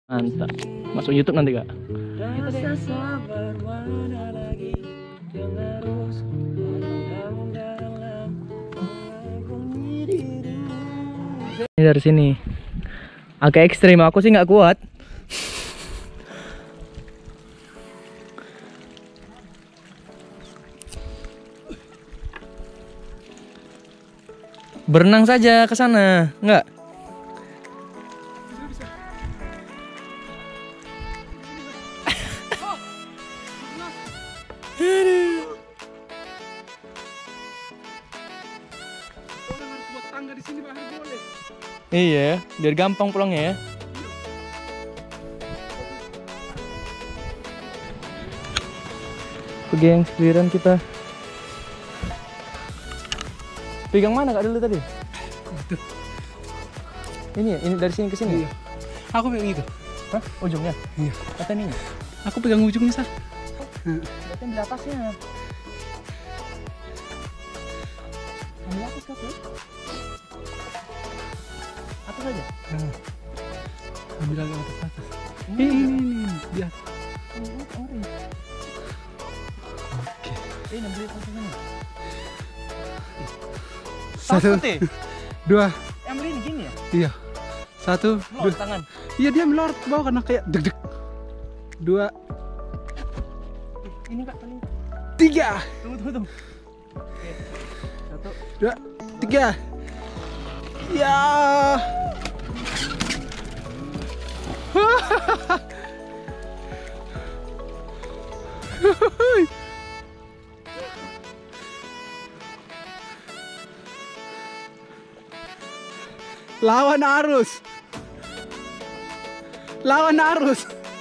Mantap. Masuk YouTube nanti kak. Ini dari sini agak ekstrim, aku sih nggak kuat. Berenang saja ke sana, nggak? Iya, biar gampang pulangnya ya. Geng, giliran kita. Pegang mana kak dulu tadi? Ini ya, ini dari sini ke sini. Iya. Aku pegang itu. Hah? Ujungnya? Iya. Kata ini. Aku pegang ujungnya sah. Berarti ambil atasnya. Ambil atas kak ya? Atas aja. Ambil agak atas. Ini lihat. Orange. Oke. Ini ambil atas sana. Satu, Takut ya? dua. Ambil ini gini ya? Iya. Satu, Lor, dua. tangan. Iya dia melorot ke bawah karena kayak deg-deg. Dua, Ini kak, paling. tiga. Tunggu. Oke. Satu. Dua, tiga. Ya. Lawan arus. Lawan arus.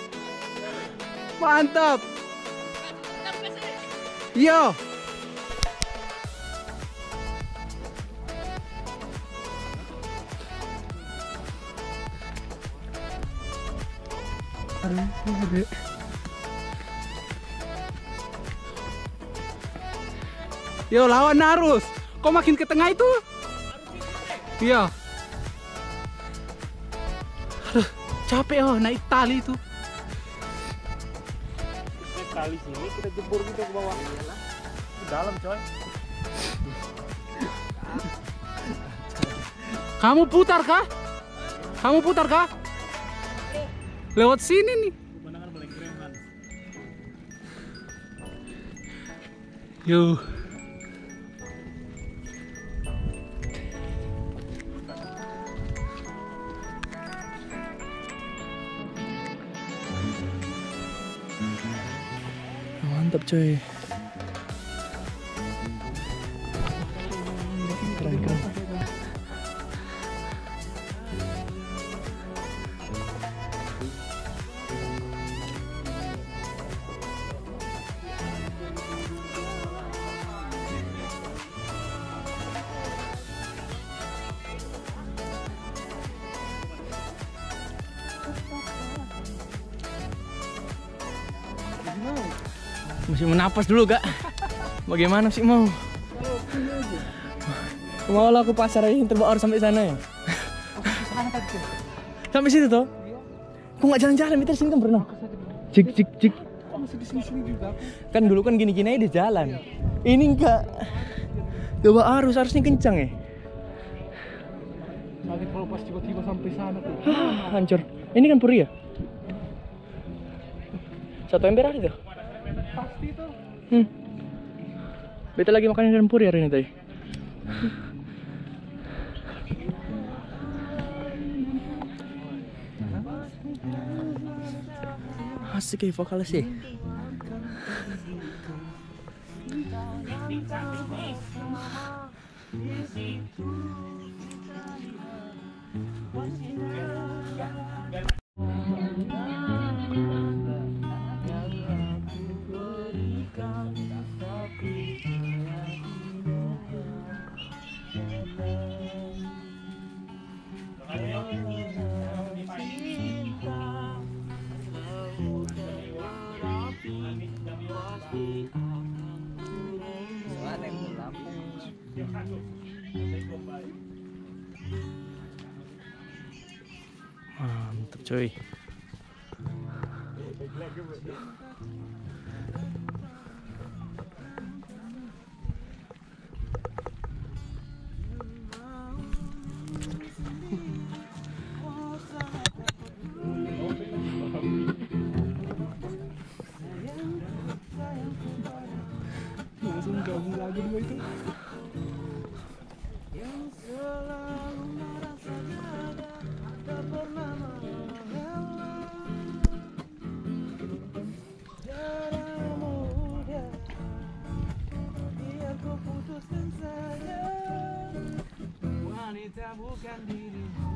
Mantap. Yo. Aduh, gede. Yo, lawan arus. Kok makin ke tengah itu? Iya. Aduh, capek naik tali itu. Tali sini kita jebur gitu ke bawah. Iyalah. Di dalam coy. Kamu putar kah? Kamu putar kah? Lewat sini nih. Pemandangan paling keren kan. Yo. Mantap coy. Keren. Masih menapas dulu kak. Bagaimana sih mau? Mau lah aku pasar aja yang terbawa sampai sana ya. Sampai situ toh? Aku nggak jalan-jalan, kita sini kan berenang. Cik. Masih di sini juga. Kan dulu kan gini-gini aja di jalan. Ini enggak. Coba arusnya kencang ya. Nanti kalau pas tiba-tiba sampai sana tuh. Hancur. Ini kan puri ya? Satu ember ada tuh. Pasti tuh. Beta lagi makan ikan puri hari ini tadi. Asik ya vokalis sih. Mantap coy. Langsung gabung lagi dua itu. Wanita bukan dirimu,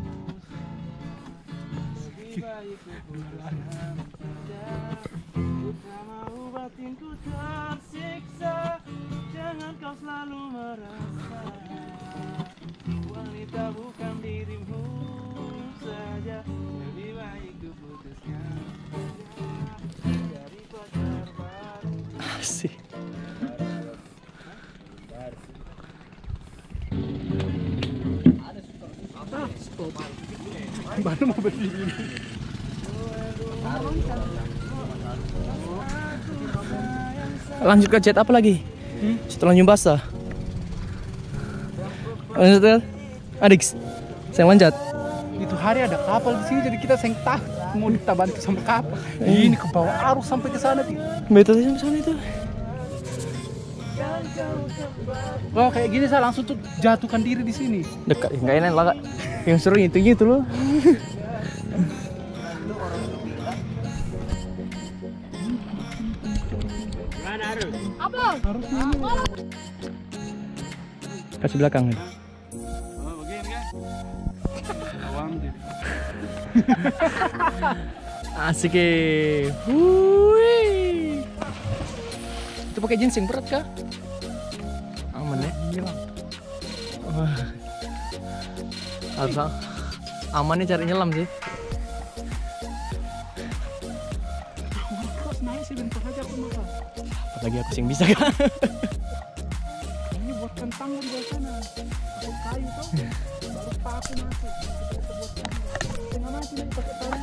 lebih baik ku putuskan saja. Ku tak mau batinku tersiksa, jangan kau selalu merasa. Wanita bukan dirimu saja, lebih baik ku putuskan saja. Dari pacar baru. Asik. Stop. Baru mau berdiri. Lanjut ke jet apa lagi? Setelah Nyumbasa. Lanjut Adix. Saya loncat. Itu hari ada kapal di sini jadi kita sengtah mau kita bantu sama kapal. Ini ke bawah arus sampai ke sana. Betul sampai sana itu. Oh kayak gini saya langsung tuh jatuhkan diri di sini. Dekat, nggak enak lah Kak. Yang seru itu gitu loh. Harusnya ini. Kasih belakang nih. Oh begini kan? Awam diri. Asik Wuih. Itu pakai ginseng berat kah? Aman ya? Hilang. Wah. Harus amannya cari nyelam sih. Terus naik sih bentar aja aku makan. Apalagi aku sih yang bisa kan? Ini buat kentang di bawah sana. Aku kayu tau. Baru paku masuk. Kita buat kentang. Tengah mati nih pakai tali.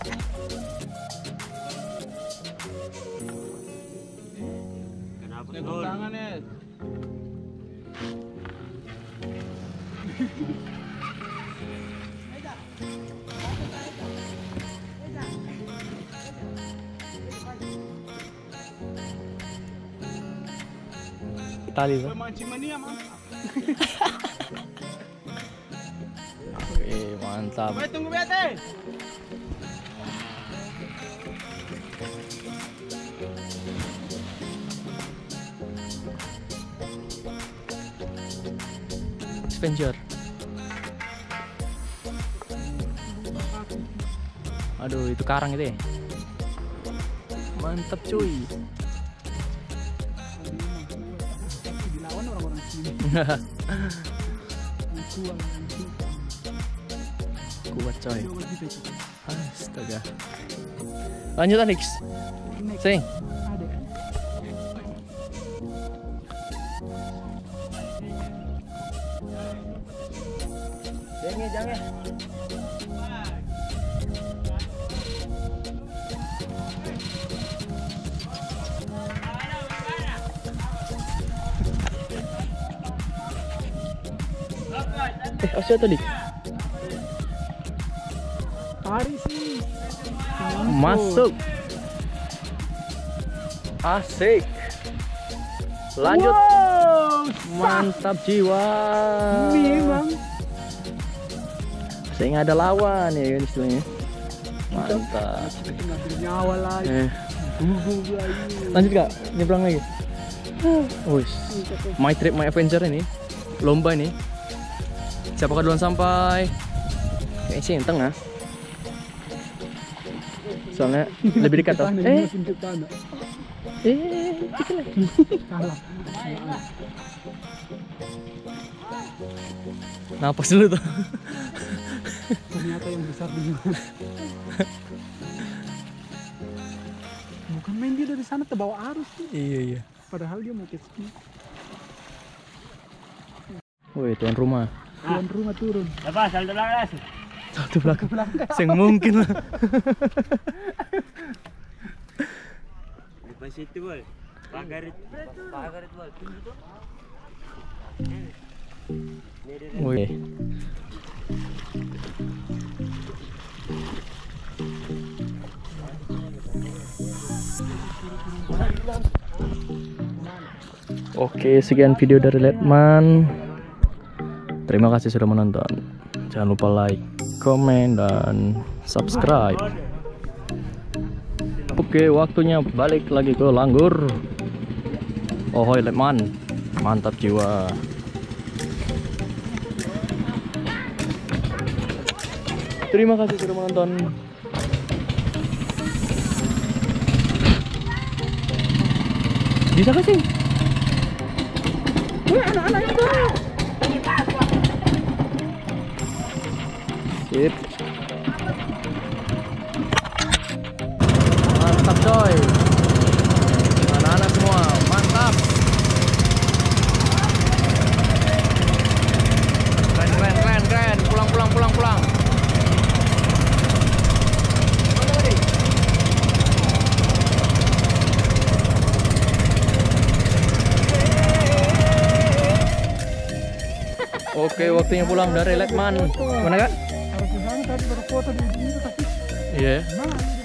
Kenapa? Tepuk tangan ya. Tali tuh. Mancing mania mantap. Mantap. Baik tunggu bete. Adventure. Aduh, itu karang itu ya. Mantap cuy. Dilawan orang-orang sini. Kuat coy. Astaga. Lanjut Alex. Sing. Ada. Jangan. Asya tadi. Hari sih. Masuk. Asik. Lanjut. Wow, Mantap jiwa. memang. Saya nggak ada lawan ya kan istilahnya. Mantap. Kita ngambil nyawa lagi. Gugup lagi. Lanjut Kak, nyebrang lagi. Wih, my trip, my adventure ini. Lomba ini. Siapakah duluan sampai? Kayaknya sih yang tengah. Soalnya lebih dekat toh. Dikit tanah. Dikit lagi. Kalah. Napas dulu tuh. Ternyata yang besar duluan. Bukan main dia dari sana terbawa arus tuh. Iya. Padahal dia mau ke sini. Woi, tuan rumah. Tuan rumah turun. Apa? Saldo belakang. Satu belakang. Sing mungkin lah. Depan situ boy. Pagar itu boy. Tunggu tuh. Wih. Oke, sekian video dari Letman. Terima kasih sudah menonton. Jangan lupa like, komen, dan subscribe. Oke, waktunya balik lagi ke Langgur. Ohoi Letman, mantap jiwa. Terima kasih sudah menonton. Bisa gak sih? Wih, anak-anak yang tuh. Sip. Mantap coy. Anak-anak semua, mantap. Keren. Pulang. Oke, waktunya pulang dari Letman. Mana kak? Harus di sana tadi berfoto di sini tapi Iya. mana?